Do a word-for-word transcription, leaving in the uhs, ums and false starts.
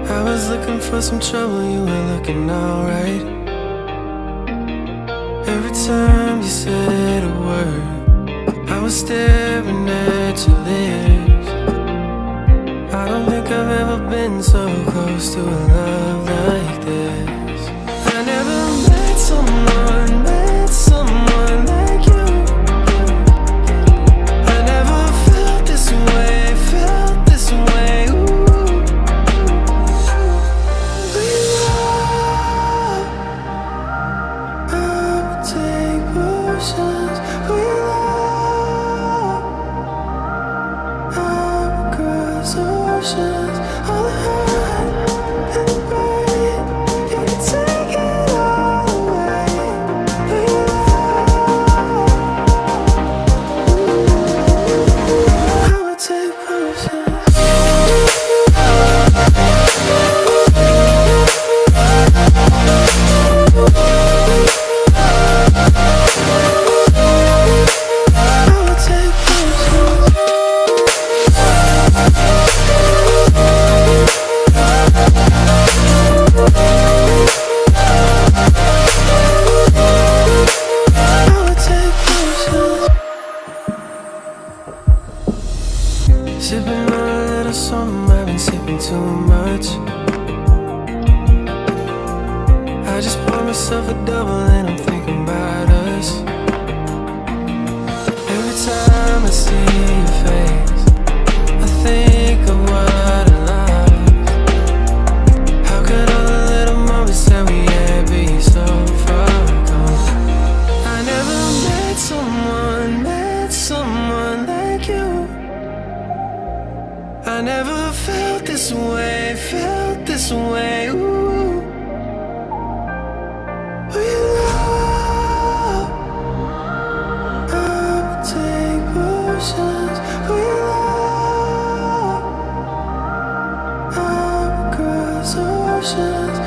I was looking for some trouble, you were looking alright. Every time you said a word, I was staring at your lips. I don't think I've ever been so close to a love like this. I never met someone, met someone like you. I never felt this way, felt this way. Ooh. We love, I would take potions. We love, I would cross oceans. All the hurt and the pain, you can take it all away. We love, I would take potions. I would take potions. I would take potions. Sipping on a little something, I've been sipping too much. I just poured myself a double and I'm thinking about us. Every time I see your face, I think of what I lost. How could all the little moments that we had be so far gone? I never met someone, met someone like you. I never felt this way, felt this way. Ooh. We love, I would take potions. We love, I would cross oceans.